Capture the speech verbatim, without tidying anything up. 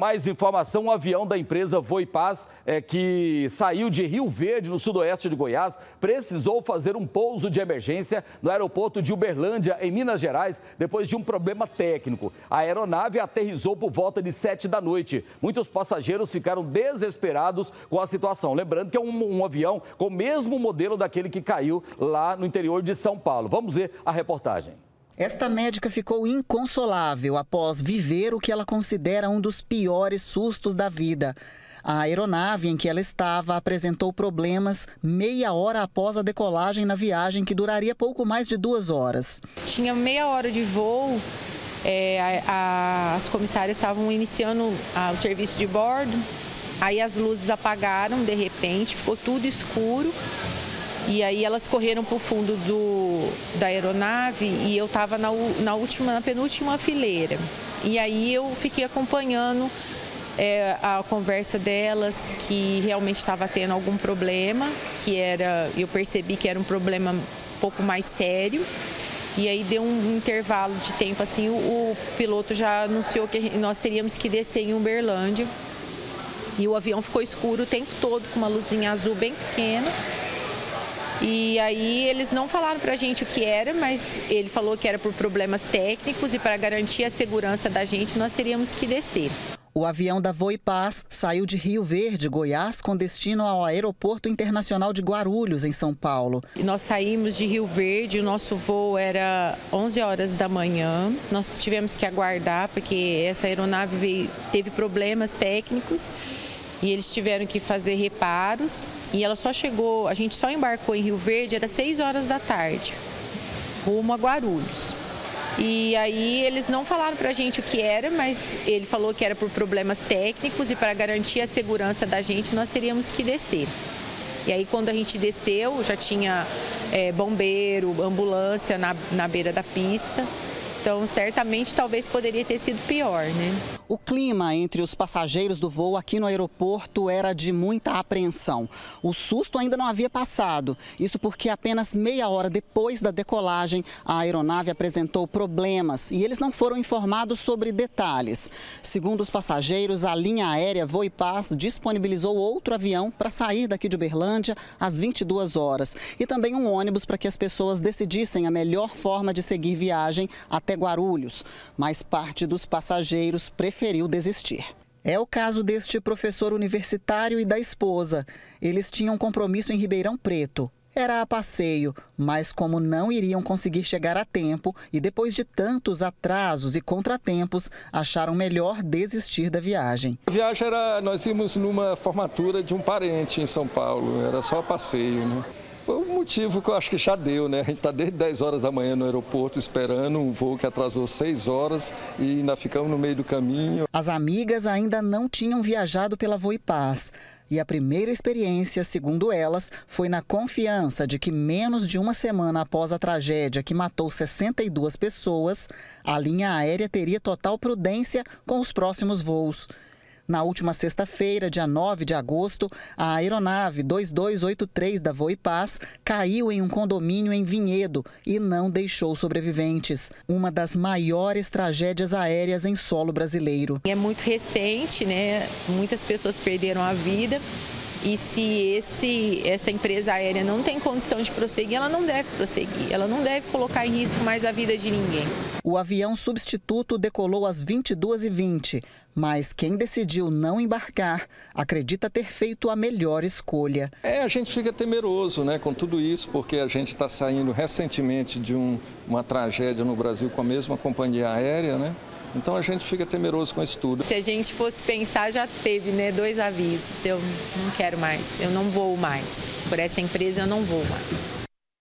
Mais informação, um avião da empresa Voipaz, é, que saiu de Rio Verde, no sudoeste de Goiás, precisou fazer um pouso de emergência no aeroporto de Uberlândia, em Minas Gerais, depois de um problema técnico. A aeronave aterrissou por volta de sete da noite. Muitos passageiros ficaram desesperados com a situação. Lembrando que é um, um avião com o mesmo modelo daquele que caiu lá no interior de São Paulo. Vamos ver a reportagem. Esta médica ficou inconsolável após viver o que ela considera um dos piores sustos da vida. A aeronave em que ela estava apresentou problemas meia hora após a decolagem na viagem, que duraria pouco mais de duas horas. Tinha meia hora de voo, é, a, a, as comissárias estavam iniciando a, o serviço de bordo, aí as luzes apagaram de repente, ficou tudo escuro. E aí elas correram para o fundo do, da aeronave e eu estava na, na, última, na penúltima fileira. E aí eu fiquei acompanhando é, a conversa delas, que realmente estava tendo algum problema, que era, eu percebi que era um problema um pouco mais sério. E aí deu um intervalo de tempo, assim, o, o piloto já anunciou que nós teríamos que descer em Uberlândia. E o avião ficou escuro o tempo todo, com uma luzinha azul bem pequena. E aí eles não falaram pra gente o que era, mas ele falou que era por problemas técnicos e para garantir a segurança da gente, nós teríamos que descer. O avião da Voipaz saiu de Rio Verde, Goiás, com destino ao Aeroporto Internacional de Guarulhos, em São Paulo. Nós saímos de Rio Verde, o nosso voo era onze horas da manhã. Nós tivemos que aguardar porque essa aeronave veio, teve problemas técnicos. E eles tiveram que fazer reparos e ela só chegou, a gente só embarcou em Rio Verde, era seis horas da tarde, rumo a Guarulhos. E aí eles não falaram pra gente o que era, mas ele falou que era por problemas técnicos e para garantir a segurança da gente, nós teríamos que descer. E aí quando a gente desceu, já tinha é, bombeiro, ambulância na, na beira da pista. Então, certamente, talvez poderia ter sido pior, né? O clima entre os passageiros do voo aqui no aeroporto era de muita apreensão. O susto ainda não havia passado. Isso porque apenas meia hora depois da decolagem, a aeronave apresentou problemas e eles não foram informados sobre detalhes. Segundo os passageiros, a linha aérea Voipaz disponibilizou outro avião para sair daqui de Uberlândia às vinte e duas horas. E também um ônibus para que as pessoas decidissem a melhor forma de seguir viagem até Guarulhos, mas parte dos passageiros preferiu desistir. É o caso deste professor universitário e da esposa. Eles tinham compromisso em Ribeirão Preto. Era a passeio, mas como não iriam conseguir chegar a tempo e depois de tantos atrasos e contratempos, acharam melhor desistir da viagem. A viagem era, nós íamos numa formatura de um parente em São Paulo, era só passeio, né? Foi um motivo que eu acho que já deu, né? A gente está desde dez horas da manhã no aeroporto esperando um voo que atrasou seis horas e ainda ficamos no meio do caminho. As amigas ainda não tinham viajado pela Voipaz. E a primeira experiência, segundo elas, foi na confiança de que menos de uma semana após a tragédia que matou sessenta e duas pessoas, a linha aérea teria total prudência com os próximos voos. Na última sexta-feira, dia nove de agosto, a aeronave dois dois oito três da Voipaz caiu em um condomínio em Vinhedo e não deixou sobreviventes. Uma das maiores tragédias aéreas em solo brasileiro. É muito recente, né? Muitas pessoas perderam a vida. E se esse, essa empresa aérea não tem condição de prosseguir, ela não deve prosseguir. Ela não deve colocar em risco mais a vida de ninguém. O avião substituto decolou às vinte e duas e vinte, mas quem decidiu não embarcar acredita ter feito a melhor escolha. É, a gente fica temeroso, né, com tudo isso, porque a gente está saindo recentemente de um, uma tragédia no Brasil com a mesma companhia aérea, né? Então a gente fica temeroso com isso tudo. Se a gente fosse pensar, já teve, né, dois avisos. Eu não quero mais, eu não vou mais. Por essa empresa eu não vou mais.